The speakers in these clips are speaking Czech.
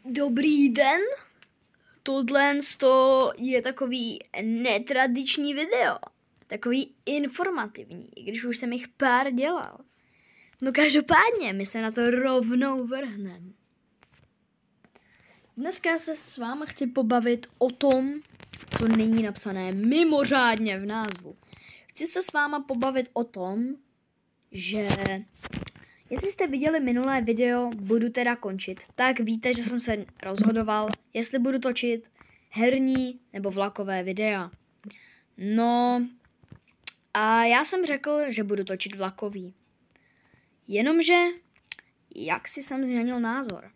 Dobrý den, tohle je takový netradiční video, takový informativní, i když už jsem jich pár dělal. No každopádně, my se na to rovnou vrhneme. Dneska se s váma chci pobavit o tom, co není napsané mimořádně v názvu. Chci se s váma pobavit o tom, že jestli jste viděli minulé video, budu teda končit, tak víte, že jsem se rozhodoval, jestli budu točit herní nebo vlakové videa. No a já jsem řekl, že budu točit vlakový. Jenomže, jak si jsem změnil názor.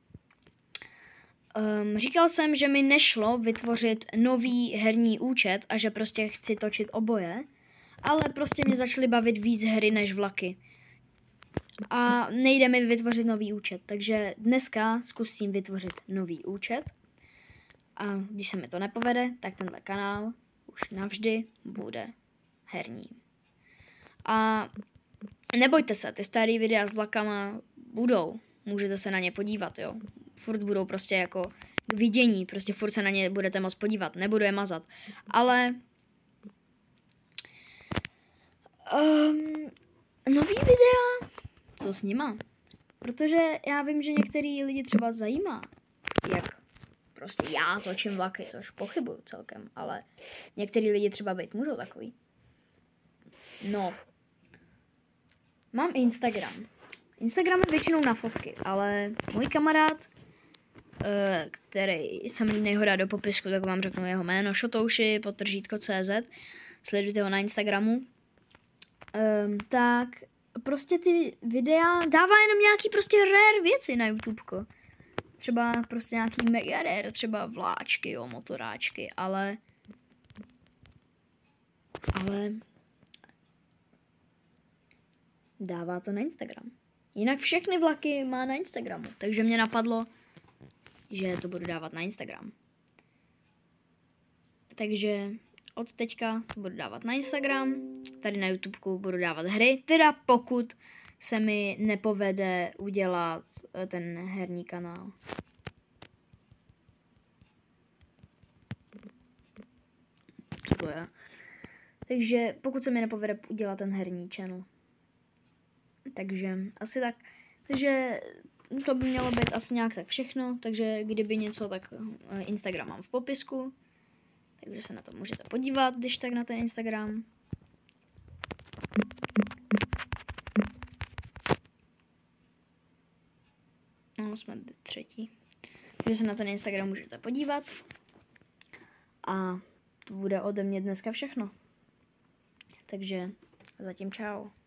Říkal jsem, že mi nešlo vytvořit nový herní účet a že prostě chci točit oboje, ale prostě mě začaly bavit víc hry než vlaky. A nejde mi vytvořit nový účet, takže dneska zkusím vytvořit nový účet. A když se mi to nepovede, tak tenhle kanál už navždy bude herní. A nebojte se, ty staré videa s vlakama budou. Můžete se na ně podívat, jo. Furt budou prostě jako k vidění, prostě furt se na ně budete moct podívat, nebudu je mazat. Ale nový videa, co s nima? Protože já vím, že některý lidi třeba zajímá, jak prostě já točím vlaky, což pochybuju celkem, ale některý lidi třeba být můžou takový. No, mám Instagram. Instagram je většinou na fotky, ale můj kamarád, který jsem línej ho dát do popisku, tak vám řeknu jeho jméno, Shotoushi_CZ, sledujte ho na Instagramu, tak prostě ty videa dává jenom nějaký prostě rare věci na YouTubeko. Třeba prostě nějaký mega rare, třeba vláčky, jo, motoráčky, ale dává to na Instagram. Jinak všechny vlaky má na Instagramu, takže mě napadlo, že to budu dávat na Instagram. Takže od teďka to budu dávat na Instagram, tady na YouTubeku budu dávat hry, teda pokud se mi nepovede udělat ten herní kanál. Co to je? Takže pokud se mi nepovede udělat ten herní channel. Takže asi tak. Takže to by mělo být asi nějak tak všechno. Takže kdyby něco, tak Instagram mám v popisku. Takže se na to můžete podívat, když tak na ten Instagram. No, jsme třetí. Takže se na ten Instagram můžete podívat. A to bude ode mě dneska všechno. Takže zatím čau.